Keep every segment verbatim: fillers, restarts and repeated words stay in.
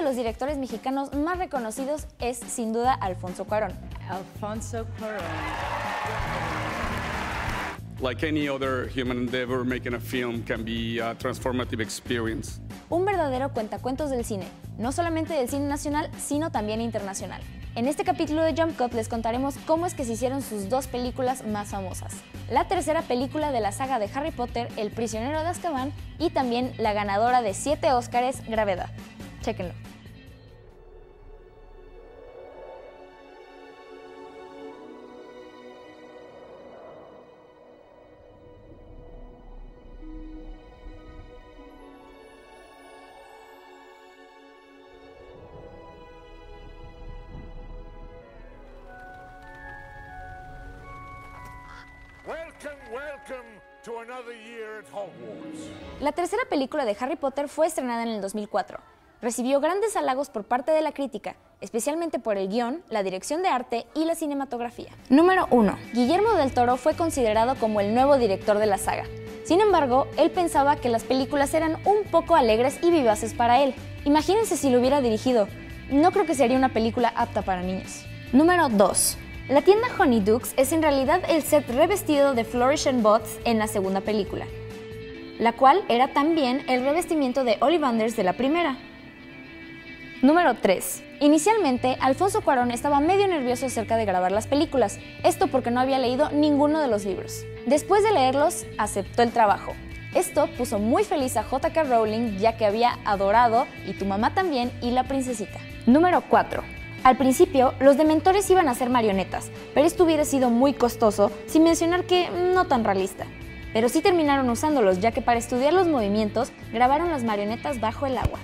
los directores mexicanos más reconocidos es, sin duda, Alfonso Cuarón. Alfonso Cuarón. Like any other human endeavor, making a film can be a transformative experience. Un verdadero cuentacuentos del cine, no solamente del cine nacional, sino también internacional. En este capítulo de Jump Cut les contaremos cómo es que se hicieron sus dos películas más famosas. La tercera película de la saga de Harry Potter, El prisionero de Azkaban, y también la ganadora de siete Óscares, Gravedad. Chéquenlo. Welcome, welcome to another year at Hogwarts. La tercera película de Harry Potter fue estrenada en el dos mil cuatro. Recibió grandes halagos por parte de la crítica, especialmente por el guión, la dirección de arte y la cinematografía. Número uno. Guillermo del Toro fue considerado como el nuevo director de la saga. Sin embargo, él pensaba que las películas eran un poco alegres y vivaces para él. Imagínense si lo hubiera dirigido. No creo que sería una película apta para niños. Número dos. La tienda Honeydukes es en realidad el set revestido de Flourish and Bots en la segunda película, la cual era también el revestimiento de Ollivanders de la primera. Número tres. Inicialmente, Alfonso Cuarón estaba medio nervioso acerca de grabar las películas, esto porque no había leído ninguno de los libros. Después de leerlos, aceptó el trabajo. Esto puso muy feliz a J K Rowling, ya que había adorado Y tu mamá también y La princesita. Número cuatro. Al principio, los Dementores iban a ser marionetas, pero esto hubiera sido muy costoso, sin mencionar que no tan realista. Pero sí terminaron usándolos, ya que para estudiar los movimientos, grabaron las marionetas bajo el agua.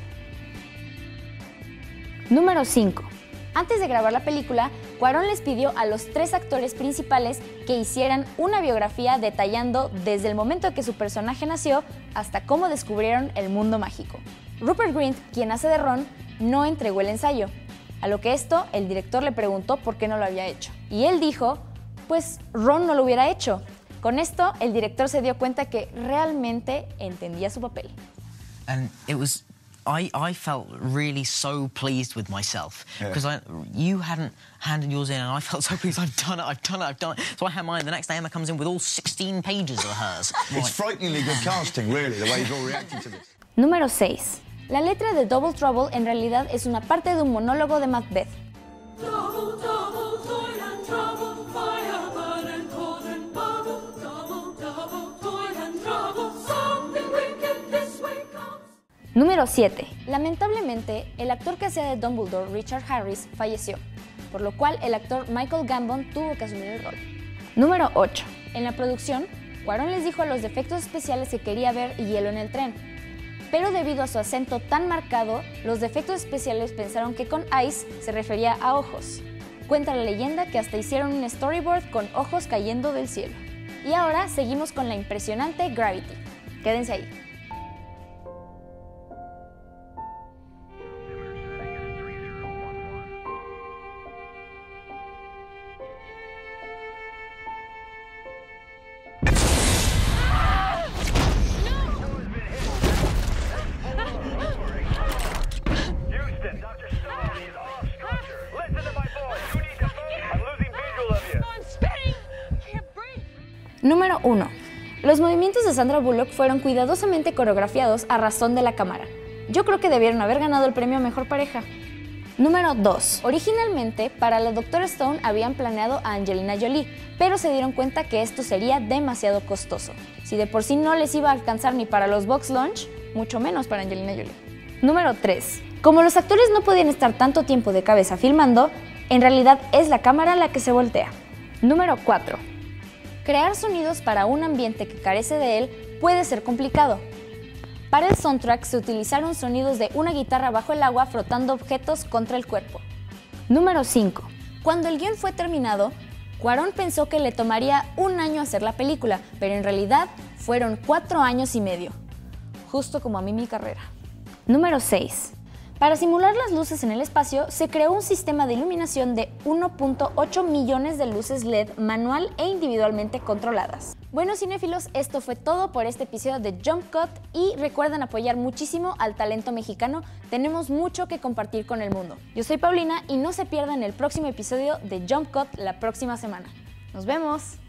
Número cinco. Antes de grabar la película, Cuarón les pidió a los tres actores principales que hicieran una biografía detallando desde el momento en que su personaje nació hasta cómo descubrieron el mundo mágico. Rupert Grint, quien hace de Ron, no entregó el ensayo. A lo que esto, el director le preguntó por qué no lo había hecho. Y él dijo, pues Ron no lo hubiera hecho. Con esto, el director se dio cuenta que realmente entendía su papel. And it was, I, I felt really so pleased with myself because I, you hadn't handed yours in, and I felt so pleased. I've done it, I've done it, I've done it. So I had mine. The next day, Emma comes in with all sixteen pages of hers. It's frighteningly good casting, really, the way you've all reacted to this. Número seis. La letra de Double Trouble en realidad es una parte de un monólogo de Macbeth. Double, double, toil and trouble, fire, burn and cold and bubble. Double, double, toil and trouble, something wicked this way comes. Número siete. Lamentablemente, el actor que hacía de Dumbledore, Richard Harris, falleció, por lo cual el actor Michael Gambon tuvo que asumir el rol. Número ocho. En la producción, Cuarón les dijo a los efectos especiales que quería ver hielo en el tren. Pero debido a su acento tan marcado, los efectos especiales pensaron que con ice se refería a ojos. Cuenta la leyenda que hasta hicieron un storyboard con ojos cayendo del cielo. Y ahora seguimos con la impresionante Gravity. Quédense ahí. Número uno. Los movimientos de Sandra Bullock fueron cuidadosamente coreografiados a razón de la cámara. Yo creo que debieron haber ganado el premio a Mejor Pareja. Número dos. Originalmente, para la Doctora Stone habían planeado a Angelina Jolie, pero se dieron cuenta que esto sería demasiado costoso. Si de por sí no les iba a alcanzar ni para los box lunch, mucho menos para Angelina Jolie. Número tres. Como los actores no podían estar tanto tiempo de cabeza filmando, en realidad es la cámara la que se voltea. Número cuatro. Crear sonidos para un ambiente que carece de él puede ser complicado. Para el soundtrack se utilizaron sonidos de una guitarra bajo el agua frotando objetos contra el cuerpo. Número cinco. Cuando el guión fue terminado, Cuarón pensó que le tomaría un año hacer la película, pero en realidad fueron cuatro años y medio. Justo como a mí mi carrera. Número seis. Para simular las luces en el espacio, se creó un sistema de iluminación de uno punto ocho millones de luces L E D manual e individualmente controladas. Bueno, cinéfilos, esto fue todo por este episodio de Jump Cut y recuerden apoyar muchísimo al talento mexicano. Tenemos mucho que compartir con el mundo. Yo soy Paulina y no se pierdan el próximo episodio de Jump Cut la próxima semana. ¡Nos vemos!